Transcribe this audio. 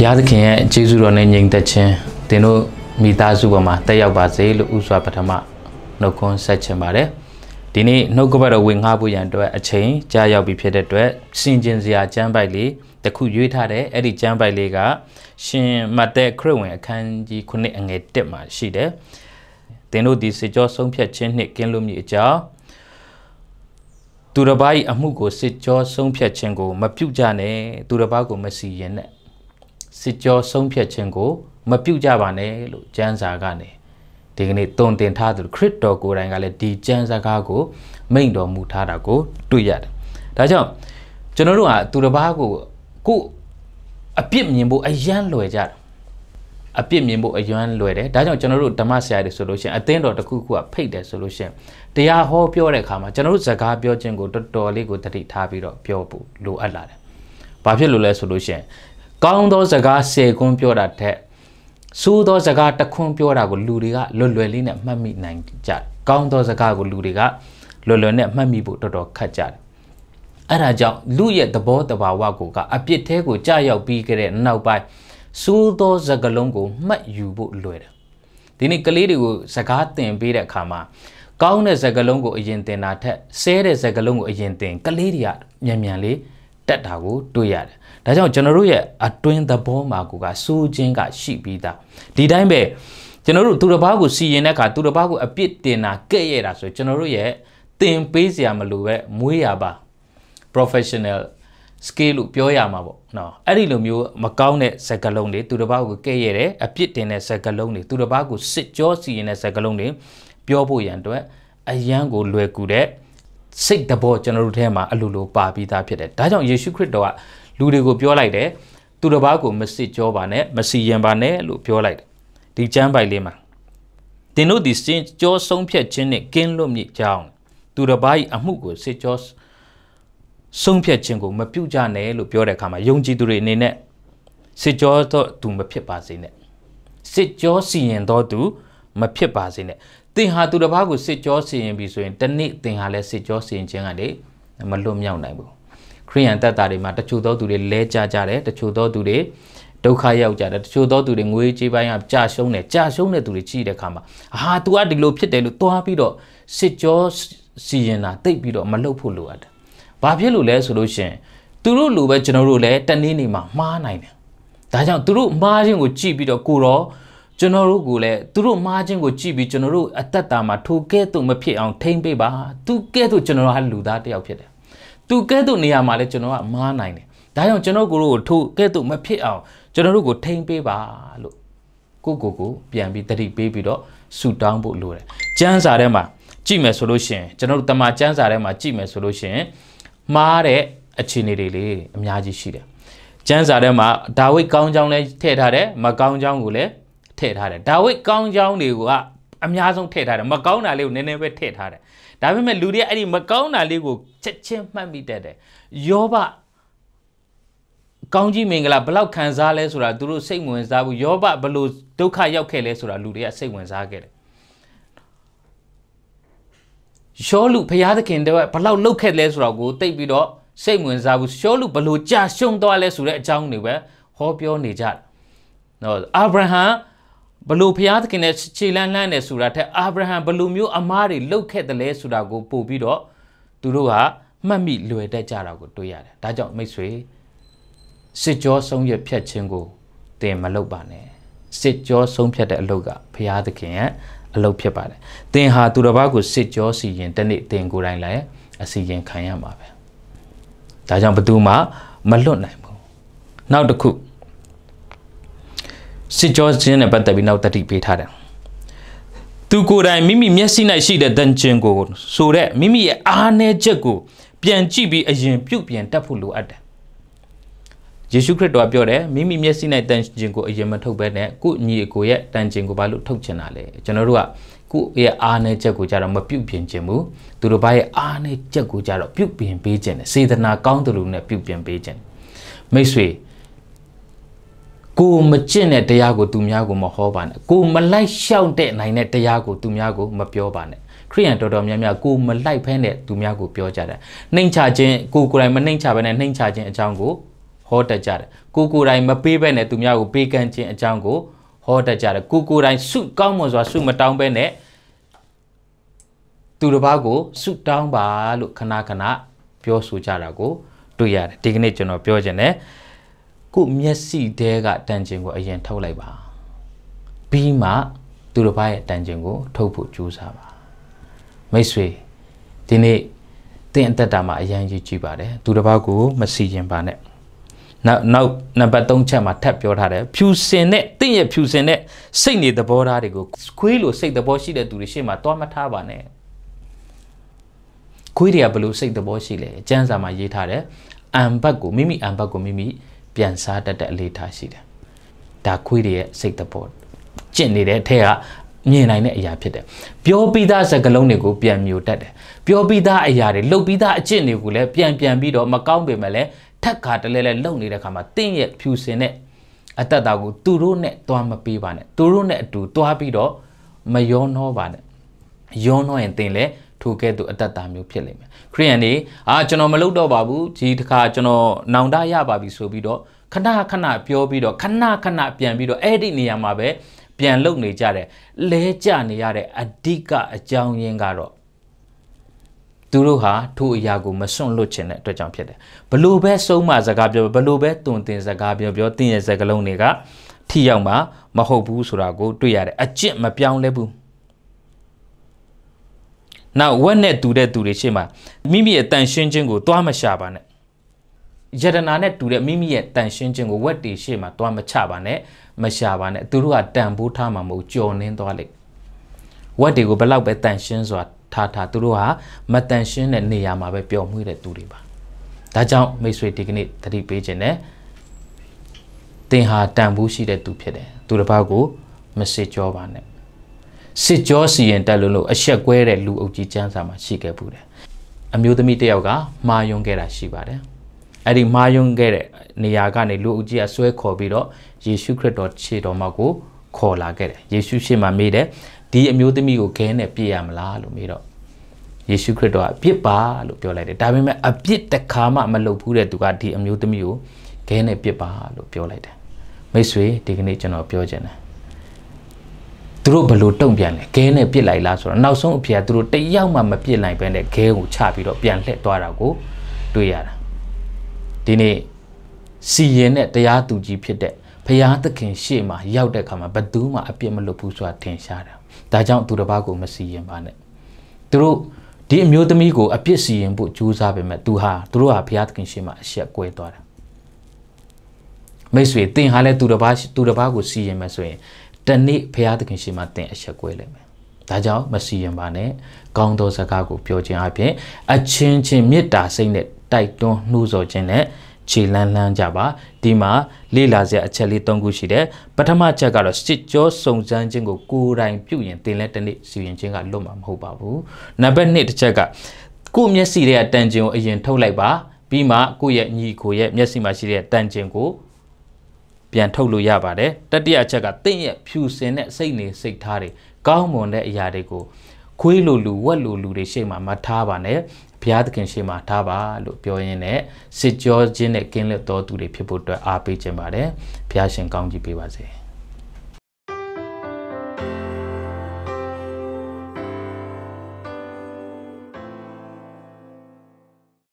ရားသခင်ရဲ့ကျေးဇူးတော်နဲ့ညီသက်ခြင်းသင်တို့မိသားစုပေါ်မှာတက်ရောက်ပါစေလို့ဥစွာပထမနှုတ်ခွန်းဆက်ချင်ပါတယ်ဒီနေ့နှုတ်ကပတ်တော်ဝင်ငှားဖို့ရန်အတွက်အချိန်ကြာရောက်ပြီဖြစ်တဲ့အတွက်စင်ကျင်စရာကျမ်းပိုက်လေးတစ်ခုရွေးထားတယ်အဲ့ဒီကျမ်းပိုက်လေးကရှင်မဿဲခရစ်ဝင်အခန်းကြီး9အငယ်1မှာရှိတယ်သင်တို့ဒီစစ်ကြောဆုံးဖြတ်ခြင်းနှင့်ကင်းလွတ်မည်အကြောင်းသူတစ်ပါး၏အမှုကိုစစ်ကြောဆုံးဖြတ်ခြင်းကိုမပြုကြနဲ့သူတစ်ပါးကိုမစီရင်နဲ့စစ်ကြောဆုံးဖြတ်ခြင်းကိုမပြုကြပါနဲ့လို့ကျမ်းစာကနေဒီကနေ့တုံတင်ထားသူခရစ်တော်ကိုယ်တိုင်ကလည်းဒီကျမ်းစကားကိုမိန့်တော်မူထားတာကိုတွေ့ရတယ်။ဒါကြောင့်ကျွန်တော်တို့ကသူတစ်ပါးကိုအပြစ်မြင်ဖို့အယမ်းလွယ်ကြတယ်။အပြစ်မြင်ဖို့အယမ်းလွယ်တယ်။ဒါကြောင့်ကျွန်တော်တို့ဓမ္မဆရာတွေဆိုလို့ရှိရင်အသင်းတော်တစ်ခုခုကဖိတ်တယ်ဆိုလို့ရှိရင်တရားဟောပြောတဲ့အခါမှာကျွန်တော်တို့စကားပြောခြင်းကိုတော်တော်လေးကိုတတိထားပြီးတော့ပြောဖို့လိုအပ်လာတယ်။ဘာဖြစ်လို့လဲဆိုလို့ရှိရင်ကောင်းသောစကား10ခွန်းပြောတာတဲ့ဆိုးသောစကားတစ်ခွန်းပြောတာကိုလူတွေကလွယ်လွယ်လေးနဲ့မှတ်မိနိုင်ကြတယ်။ကောင်းသောစကားကိုလူတွေကလွယ်လွယ်နဲ့မှတ်မိဖို့တော်တော်ခက်ကြတယ်။အဲ့ဒါကြောင့်လူရဲ့သဘောတဘာဝကိုကအပြစ်သေးကိုကြာရောက်ပြီးခဲ့တဲ့နောက်ပိုင်းဆိုးသောစကားလုံးကိုမှတ်ယူဖို့လွယ်တယ်။ဒီနေ့ကလေးတွေကိုစကားသင်ပေးတဲ့အခါမှာကောင်းတဲ့စကားလုံးကိုအရင်သင်တာထက်ဆဲတဲ့စကားလုံးကိုအရင်သင်ကလေးတွေကမြန်မြန်လေးတက်တာကိုတွေ့ရတယ်။ဒါကြောင့်ကျွန်တော်တို့ရဲ့အတွင်းသဘောမှာကစိုးခြင်းကရှိပြီးသားဒီတိုင်းပဲကျွန်တော်တို့သူတစ်ပါးကိုစီရင်တဲ့အခါသူတစ်ပါးကိုအပြစ်တင်တာကဲ့ရဲ့တာဆိုကျွန်တော်တို့ရဲ့သင်ပေးစရာမလိုပဲမွေးရပါ professional skill လို့ပြောရမှာပေါ့နော်အဲ့ဒီလိုမျိုးမကောင်းတဲ့စကားလုံးတွေသူတစ်ပါးကိုကဲ့ရဲ့တယ်အပြစ်တင်တဲ့စကားလုံးတွေသူတစ်ပါးကိုစစ်ကြောစီရင်တဲ့စကားလုံးတွေပြောဖို့ရန်အတွက်အယံကိုလွယ်ကူတဲ့စိတ်တဘောကျွန်တော်တို့ထဲမှာအလိုလိုပါပြီးသားဖြစ်တယ်ဒါကြောင့်ယေရှုခရစ်တော်ကလူတွေကိုပြောလိုက်တယ်သူတစ်ပါးကိုမစစ်ကြောပါနဲ့မစီရင်ပါနဲ့လို့ပြောလိုက်တယ်ဒီကျမ်းပိုက်လေးမှာသင်တို့ဒီစင်ကြောဆုံးဖြတ်ခြင်းနဲ့ကင်းလွတ်မြစ်ကြောင်းသူတစ်ပါး၏အမှုကိုစစ်ကြောဆုံးဖြတ်ခြင်းကိုမပြုကြနဲ့လို့ပြောတဲ့အခါမှာယုံကြည်သူတွေအနေနဲ့စစ်ကြောတော့သူမဖြစ်ပါစေနဲ့စစ်ကြောစီရင်တော့သူမဖြစ်ပါစေနဲ့သင်ဟာသူတစ်ပါးကိုစစ်ကြောစီရင်ပြီဆိုရင်တနေ့သင်ဟာလည်းစစ်ကြောစီရင်ခြင်းကနေမလွတ်မြောက်နိုင်ဘူးခရိယန်တတ်တာတွေမှာတချို့သောသူတွေလဲကြကြတယ်တချို့သောသူတွေဒုက္ခရောက်ကြတယ်တချို့သောသူတွေငွေကြေးပိုင်းကကြာရှုံးတဲ့သူတွေကြီးတဲ့ခါမှာतू ကဒီလိုဖြစ်တယ်လို့သွားပြီးတော့စစ်ကြောစီရင်တာတိတ်ပြီးတော့မလုပ်ဖို့လိုအပ်တယ်။ဘာဖြစ်လို့လဲဆိုလို့ရှိရင်သူတို့လိုပဲကျွန်တော်တို့လည်းတနေ့နေ့မှာမှားနိုင်တယ်။ဒါကြောင့်သူတို့မှားခြင်းကိုကြည့်ပြီးတော့ကိုတော့ကျွန်တော်တို့ကိုလည်းသူတို့မှားခြင်းကိုကြည့်ပြီးကျွန်တော်တို့အသက်တာမှာထိုကဲ့သို့မဖြစ်အောင်ထိမ့်ပေးပါ။သူကဲ့သို့ကျွန်တော်တို့ဟာလူသားတစ်ယောက်ဖြစ်တယ်။သူကဲ့သို့နေရာမှာလည်းကျွန်တော်ကမှားနိုင်တယ်။ဒါကြောင့်ကျွန်တော်ကိုထိုကဲ့သို့မဖြစ်အောင်ကျွန်တော်တို့ကိုထိမ့်ပေးပါလို့ကိုပြန်ပြီးတတိပေးပြီးတော့ဆူတောင်းဖို့လိုတယ်။ကျမ်းစာထဲမှာကြည့်မယ်ဆိုလို့ရှိရင်ကျွန်တော်တို့တမန်ကျမ်းစာထဲမှာကြည့်မယ်ဆိုလို့ရှိရင်မှားတဲ့အခြေအနေတွေလေအများကြီးရှိတယ်။ကျမ်းစာထဲမှာဒါဝိဒ်ကောင်းကြောင်းလည်းထည့်ထားတယ်မကောင်းကြောင်းကိုလည်းထည့်ထားတယ်။ဒါဝိဒ်ကောင်းကြောင်းတွေကအများဆုံးထည့်ထားတယ်မကောင်းတာလေးကိုနည်းနည်းပဲထည့်ထားတယ်။ဒါပေမဲ့လူတွေအဲ့ဒီမကောင်းတာလေးကိုချက်ချင်းမှတ်မိတတ်တယ်။ယောဘကောင်းကြီးမင်္ဂလာဘလောက်ခံစားလဲဆိုတာသူတို့စိတ်ဝင်စားဘူးယောဘဘလို့ဒုက္ခရောက်ခဲ့လဲဆိုတာလူတွေကစိတ်ဝင်စားခဲ့တယ်ရှောလူဘုရားသခင်တဲ့ဘလောက်လှုပ်ခဲ့လဲဆိုတာကိုသိပြီးတော့စိတ်ဝင်စားဘူးရှောလူဘလို့ကြာရှုံးသွားလဲဆိုတဲ့အကြောင်းတွေပဲဟောပြောနေကြတယ်နော်အာဗြဟံဘလို့ဘုရားသခင်နဲ့ခြေလန်းလှမ်းနေဆိုတာထက်အာဗြဟံဘလို့မျိုးအမားတွေလှုပ်ခဲ့တယ်လဲဆိုတာကိုပို့ပြီးတော့သူတို့ကမှတ်မိလွယ်တတ်ကြတာကိုတွေ့ရတယ်ဒါကြောင့်မိတ်ဆွေစစ်ကြောဆုံးရဖြတ်ခြင်းကိုသင်မလုပ်ပါနဲ့စစ်ကြောဆုံးဖြတ်တဲ့အလုပ်ကဘုရားသခင်ရဲ့အလုပ်ဖြစ်ပါတယ်သင်ဟာသူတစ်ပါးကိုစစ်ကြောစီရင်တနေ့သင်ကိုယ်တိုင်လည်းအစီရင်ခံရမှာပဲဒါကြောင့်ဘယ်သူမှမလွတ်နိုင်ဘူးနောက်တစ်ခုစစ်ကြောခြင်းနဲ့ပတ်သက်ပြီးနောက်တတိပေးထားတယ်သူကိုယ်တိုင်မိမိမျက်စိ၌ရှိတဲ့တန်ကျင်ကိုဆိုတဲ့မိမိရဲ့အားနည်းချက်ကိုပြန်ကြည့်ပြီးအရင်ပြုတ်ပြန်တတ်ဖို့လိုအပ်တယ်ယေရှုခရစ်တော်ပြောတယ်မိမိမျက်စိ၌တန်ကျင်ကိုအရင်မထုတ်ဘဲနဲ့ကိုညီအကိုရဲ့တန်ကျင်ကိုဘာလို့ထုတ်ချင်တာလဲကျွန်တော်တို့ကကိုရဲ့အားနည်းချက်ကိုကြတော့မပြုတ်ပြင်ခြင်းဘူးသူတို့ဘာရဲ့အားနည်းချက်ကိုကြတော့ပြုတ်ပြင်ပေးခြင်းတယ်စေတနာကောင်းတယ်လို့နဲ့ပြုတ်ပြင်ပေးခြင်းမိတ်ဆွေကိုမကျင့်တဲ့တရားကိုသူများကိုမဟောပါနဲ့ကိုမလိုက်လျှောက်တဲ့နိုင်တဲ့တရားကိုသူများကိုမပြောပါနဲ့ခရိယန်တော်တော်များများကိုမလိုက်ဖဲနဲ့သူများကိုပြောကြတယ်နှိမ့်ချခြင်းကိုယ်တိုင်မနှိမ့်ချဘဲနဲ့နှိမ့်ချခြင်းအကြောင်းကိုဟဟောတတ်ကြတယ်ကိုတိုင်းမပေးဘဲနဲ့သူများကိုပေးကမ်းခြင်းအကြောင်းကိုဟောတတ်ကြတယ်ကိုတိုင်းစုကောင်းမွန်စွာစုမတောင်းဘဲနဲ့သူတစ်ပါးကိုစုတောင်းပါလို့ခဏပြောဆိုကြတာကိုတွေ့ရတယ်ဒီကနေ့ကျွန်တော်ပြောခြင်းနဲ့ကိုမျက်စိတဲကတန်ခြင်းကိုအရင်ထုတ်လိုက်ပါပြီးမှသူတစ်ပါးရဲ့တန်ခြင်းကိုထုတ်ဖို့ကြိုးစားပါမိတ်ဆွေဒီနေ့သင်အသက်တာမှာအရင်ကြီးကြည့်ပါတယ်သူတစ်ပါးကိုမစီရင်ပါနဲ့နောက်နံပါတ်3ချက်မှာထပ်ပြောထားတယ်ဖြူစင်တဲ့တင့်ရဲ့ဖြူစင်တဲ့စိတ်နေသဘောထားတွေကိုခွေးလိုစိတ်သဘောရှိတဲ့သူတွေရှေ့မှာတွားမထားပါနဲ့ခွေးတွေကဘလို့စိတ်သဘောရှိလဲအကျမ်းစာမှာရေးထားတယ်အံဘတ်ကိုမိမိအံဘတ်ကိုမိမိပြန်စားတတ်တဲ့အလေးထားရှိတယ်ဒါခွေးတွေရဲ့စိတ်သဘောကျင့်နေတဲ့အထက်ကမြင်နိုင်တဲ့အရာဖြစ်တယ်ပြောပြီးသားစကားလုံးတွေကိုပြန်မျိုးတတ်တယ်ပြောပြီးသားအရာတွေလှုပ်ပြီးသားအကျင့်တွေကိုလည်းပြန်ပြီးတော့မကောင်းပေမဲ့လည်းထက်ခါတလဲလဲလှုပ်နေတဲ့ခါမှာတင့်ရဲ့ဖြူစင်တဲ့အတ္တတာကိုသူတို့နဲ့တွားမပေးပါနဲ့သူတို့နဲ့အတူတွားပြီးတော့မယောနှောပါနဲ့ယောနှောရင်တင်လဲထိုကဲ့သို့အတ္တတာမျိုးဖြစ်လိမ့်မယ်ခရိယန်တွေကျွန်တော်မလုပ်တော့ပါဘူးဒီတစ်ခါကျွန်တော်နောင်တရပါပြီဆိုပြီးတော့ခဏပြောပြီးတော့ခဏပြန်ပြီးတော့အဲ့ဒီနေရာမှာပဲပြန်လုံနေကြတယ်လဲကျနေရတဲ့အဓိကအကြောင်းရင်းကတော့သူတို့ဟာထိုအရာကိုမစွန့်လွတ်ခြင်းတဲ့အတွက်ကြောင့်ဖြစ်တယ်ဘလို့ပဲဆုံးမစကားပြောဘလို့ပဲတုံတင်စကားပြောတင်းရဲ့စကားလုံးတွေကထိရောက်မှာမဟုတ်ဘူးဆိုတာကိုတွေ့ရတယ်အကျင့်မပြောင်းလဲဘူးနောက်ဝက်နဲ့တူတဲ့သူတွေရှေ့မှာမိမိရဲ့တန်ရှင်းခြင်းကိုတွားမရှာပါနဲ့ယတနာနဲ့တူတဲ့မိမိရဲ့တန်ရှင်းခြင်းကိုဝက်တီရှေ့မှာတွားမချပါနဲ့မရှာပါနဲ့သူတို့ကတန်ဖိုးထားမှာမဟုတ်ကြော်နှင်းသွားလိမ့်ဝက်တွေကိုဘလောက်ပဲတန်ရှင်းစွာထားသူတို့ဟာမတန်ရှင်းတဲ့နေရာမှာပဲပျော်မွေ့တဲ့သူတွေပါဒါကြောင့်မိတ်ဆွေဒီကနေ့သတိပေးခြင်းနဲ့သင်ဟာတန်ဖိုးရှိတဲ့သူဖြစ်တယ်သူတစ်ပါးကိုမစစ်ကြောပါနဲ့စစ်ကြောစီရင်တက်လို့အဆက်ကွဲတဲ့လူအုပ်ကြီးကျမ်းစာမှာရှိခဲ့ဘူးတယ်အမျိုးသမီးတစ်ယောက်ကမှားယွင်းခဲ့တာရှိပါတယ်အဲ့ဒီမှားယွင်းခဲ့တဲ့နေရာကနေလူအုပ်ကြီးကဆွဲခေါ်ပြီးတော့ယေရှုခရစ်တော်ခြေတော်မှာကိုခေါ်လာခဲ့တယ်ယေရှုရှေ့မှာမေးတယ်ဒီအမျိုးသမီးကိုခဲနဲ့ပြည့်ရမလားလို့မေးတော့ယေရှုခရစ်တော်ကအပြစ်ပါလို့ပြောလိုက်တယ်ဒါပေမဲ့အပြစ်တစ်ခါမှမလုပ်ဘူးတဲ့သူကဒီအမျိုးသမီးကိုခဲနဲ့ပြစ်ပါလို့ပြောလိုက်တယ်မိတ်ဆွေဒီကနေ့ကျွန်တော်ပြောချင်တယ်သူတို့ဘလို့တုံ့ပြန်လဲခဲနဲ့ပြစ်လိုက်လားဆိုတော့နောက်ဆုံးအဖေကသူတို့တယောက်မှမပြစ်နိုင်ဘဲနဲ့ခဲကိုချပြီးတော့ပြန်လှည့်သွားတာကိုတွေ့ရတာဒီနေ့စီရင်တဲ့တရားသူကြီးဖြစ်တဲ့ဘုရားသခင်ရှေ့မှာရောက်တဲ့အခါမှာဘယ်သူမှအပြစ်မလုပ်ဘူးဆိုတာထင်ရှားတယ်ဒါကြောင့်သူတစ်ပါးကိုမစီရင်ပါနဲ့သူတို့ဒီအမျိုးသမီးကိုအပြစ်စီရင်ဖို့ကြိုးစားပေမဲ့သူတို့ဟာဘုရားသခင်ရှေ့မှာအဆက်ကွဲသွားတယ်မိတ်ဆွေသင်ဟာလည်းသူတစ်ပါးကိုစီရင်မယ်ဆိုရင်တနေ့ဘုရားသခင်ရှေ့မှာသင်အဆက်ကွဲလိမ့်မယ်ဒါကြောင့်မစီရင်ပါနဲ့ကောင်းသောစကားကိုပြောခြင်းအပြင်အချင်းမေတ္တာစိတ်နဲ့တိုက်တွန်းနှိုးဆော်ခြင်းနဲ့ခြေလှမ်းကြပါဒီမှာလေ့လာစရာအချက်လေး၃ခုရှိတယ်ပထမချက်ကတော့စစ်ကြောစုံစမ်းခြင်းကိုကိုယ်တိုင်ပြုရင်သင်လည်းတနေ့စီရင်ခြင်းကလွတ်မှာမဟုတ်ပါဘူးနံပါတ်2တစ်ချက်ကကိုယ့်မျက်စိရဲ့တန်ခြင်းကိုအရင်ထုတ်လိုက်ပါပြီးမှကိုယ့်ရဲ့ညီကိုရဲ့မျက်စိမှာရှိတဲ့တန်ခြင်းကိုပြန်ထုတ်လို့ရပါတယ်တတိယအချက်ကသင်ရဲ့ဖြူစင်တဲ့စိတ်နေစိတ်ထားတွေကောင်းမွန်တဲ့အရာတွေကိုခွေးလိုလူဝက်လိုလူတွေရှေ့မှာမထားပါနဲ့ဘုရားသခင်ရှေ့မှာထားပါလို့ပြောရင်းနဲ့စစ်ကြောခြင်းနဲ့ကင်းလွတ်တော်သူတွေဖြစ်ဖို့အတွက်အားပေးခြင်းပါတယ်ဘုရားရှင်ကောင်းကြီးပေးပါစေ